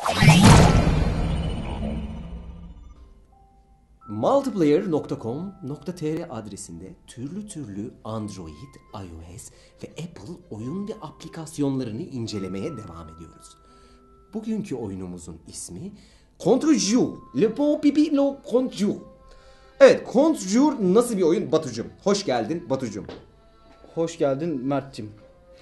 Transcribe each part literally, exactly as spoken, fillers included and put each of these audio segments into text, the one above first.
multiplayer nokta com nokta tr adresinde türlü türlü Android, iOS ve Apple oyun ve aplikasyonlarını incelemeye devam ediyoruz. Bugünkü oyunumuzun ismi Contrejure. Le Bon Pipi Lo Contrejure. Evet, Contrejure nasıl bir oyun Batucuğum? Hoş geldin Batucuğum. Hoş geldin Mert'cim.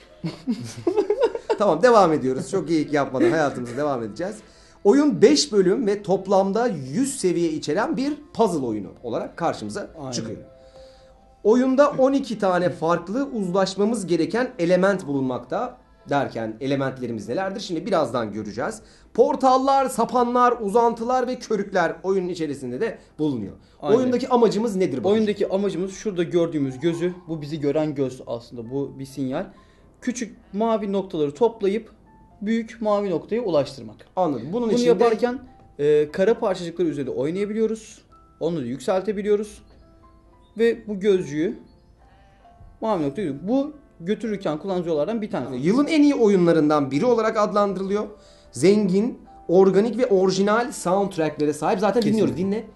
Tamam, devam ediyoruz. Çok geyik yapmadan hayatımıza devam edeceğiz. Oyun beş bölüm ve toplamda yüz seviye içeren bir puzzle oyunu olarak karşımıza Aynen. çıkıyor. Oyunda on iki tane farklı uzlaşmamız gereken element bulunmakta. Derken elementlerimiz nelerdir? Şimdi birazdan göreceğiz. Portallar, sapanlar, uzantılar ve körükler oyunun içerisinde de bulunuyor. Aynen. Oyundaki amacımız nedir? Bu Oyundaki şey? amacımız şurada gördüğümüz gözü, bu bizi gören göz aslında, bu bir sinyal. Küçük mavi noktaları toplayıp büyük mavi noktaya ulaştırmak. Anladım. Bunun Bunu içinde... yaparken e, kara parçacıkları üzerinde oynayabiliyoruz. Onları yükseltebiliyoruz. Ve bu gözcüğü mavi noktaya, bu götürürken kullanıcı yollardan bir tanesi. Yılın en iyi oyunlarından biri olarak adlandırılıyor. Zengin, organik ve orijinal soundtracklere sahip. Zaten Kesinlikle. dinliyoruz. Dinle.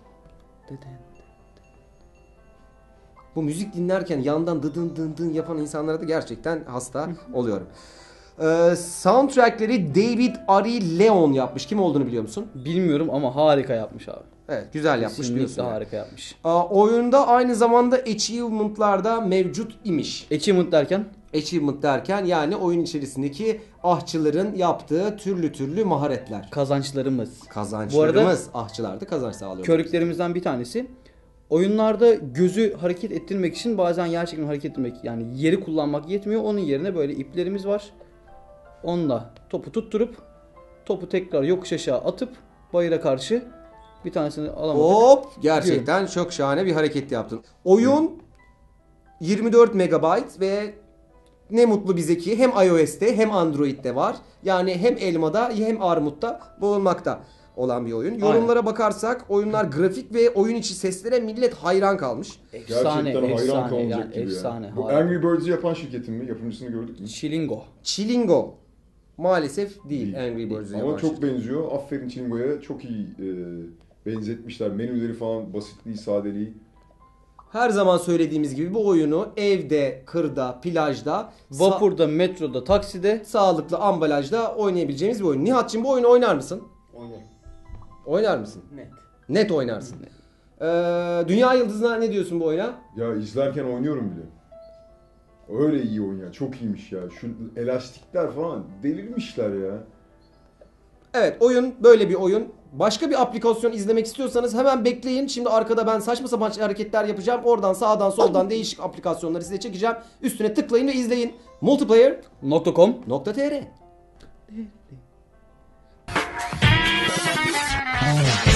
Bu müzik dinlerken yandan dıdın dın dın yapan insanlara da gerçekten hasta oluyorum. Ee, soundtrackleri David Ari Leon yapmış. Kim olduğunu biliyor musun? Bilmiyorum ama harika yapmış abi. Evet, güzel yapmış. Kesinlikle harika yapmış. Aa, oyunda aynı zamanda achievement'lar da mevcut imiş. Achievement derken? Achievement derken yani oyun içerisindeki ahçıların yaptığı türlü türlü maharetler. Kazançlarımız. Kazançlarımız. Ahçılar da kazanç sağlıyor. Körüklerimizden bir tanesi. Oyunlarda gözü hareket ettirmek için bazen yer çekimi hareket ettirmek, yani yeri kullanmak yetmiyor. Onun yerine böyle iplerimiz var. Onunla topu tutturup topu tekrar yokuş aşağı atıp bayıra karşı bir tanesini alamadık. Hop! Gerçekten Yürü. çok şahane bir hareket yaptın. Oyun yirmi dört megabayt ve ne mutlu bize ki hem iOS'te hem Android'de var. Yani hem elmada hem armutta bulunmakta olan bir oyun. Yorumlara Aynen. bakarsak oyunlar grafik ve oyun içi seslere millet hayran kalmış. Efsane, Gerçekten efsane, hayran kalınacak yani, gibi efsane, ya. Bu Angry Birds'ü yapan şirketin mi? Yapımcısını gördük mü? Chillingo. Chillingo. Maalesef değil, değil. Angry Birds'ü Ama yapan çok şirket. benziyor. Aferin Chillingo'ya, çok iyi e, benzetmişler. Menüleri falan, basitliği, sadeliği. Her zaman söylediğimiz gibi bu oyunu evde, kırda, plajda, vapurda, metroda, takside, sağlıklı ambalajda oynayabileceğimiz bir oyun. Nihat'cığım bu oyunu oynar mısın? Oynarım. Oynar mısın? Net. Net oynarsın. Net. Ee, Dünya Yıldızı'na ne diyorsun bu oyuna? Ya izlerken oynuyorum bile. Öyle iyi oyun ya. Çok iyiymiş ya. Şu elastikler falan delirmişler ya. Evet, oyun böyle bir oyun. Başka bir aplikasyon izlemek istiyorsanız hemen bekleyin. Şimdi arkada ben saçma sapan hareketler yapacağım. Oradan sağdan soldan değişik aplikasyonları size çekeceğim. Üstüne tıklayın ve izleyin. multiplayer nokta com nokta tr